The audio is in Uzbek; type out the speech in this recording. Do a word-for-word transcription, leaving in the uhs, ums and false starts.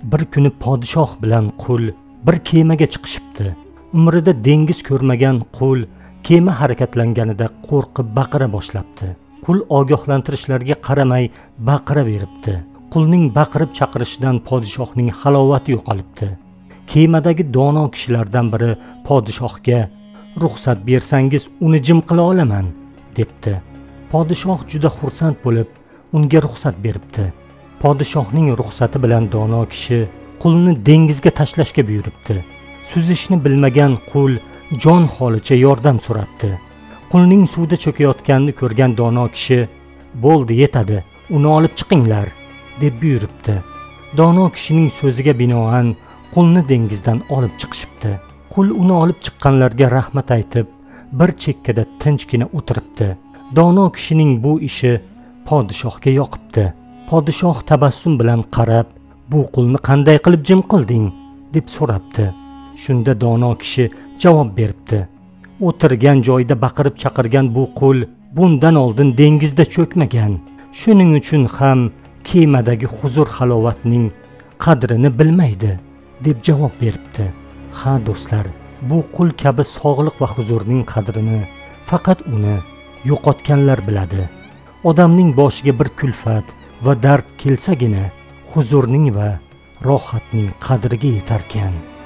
Bir kuni podshoh bilan qul bir kemaga chiqishibdi. Umrida dengiz ko'rmagan qul kema harakatlanganida qo'rqib baqira boshlabdi. Qul ogohlantirishlarga qaramay baqira beribdi. Qulning baqirib chaqirishidan podshohning halovati yo'qolibdi. Kemadagi dono kishilardan biri podshohga ruxsat bersangiz uni jim qila olaman debdi. Podshoh juda xursand bo'lib unga ruxsat beribdi. Podshohning ruxsati bilan dono kishi qulni dengizga tashlashga buyuribdi. Suzishni bilmagan qul jon holicha yordam so'rabdi. Qulning suvda cho'kayotganini ko'rgan dono kishi "Bo'ldi, yetadi, uni olib chiqinglar" deb buyuribdi. Dono kishining so'ziga binoan qulni dengizdan olib chiqishibdi. Qul uni olib chiqqanlarga rahmat aytib, bir chekkada tinchgina o'tiribdi. Dono kishining bu ishi podshohga yoqibdi. Podshoh tabassum bilan qarab, "Bu qulni qanday qilib jim qilding?" deb so'rabdi. Shunda dono kishi javob beribdi. O'tirgan joyda baqirib chaqirgan bu qul bundan oldin dengizda cho'kmagan. Shuning uchun ham kemadagi huzur halovatning qadrini bilmaydi deb javob beribdi. Ha do'stlar, bu qul kabi sog'liq va huzurning qadrini faqat uni yo'qotganlar biladi. Odamning boshiga bir kulfat va dard kelsagina huzurning va rohatning qadriga yetarkan.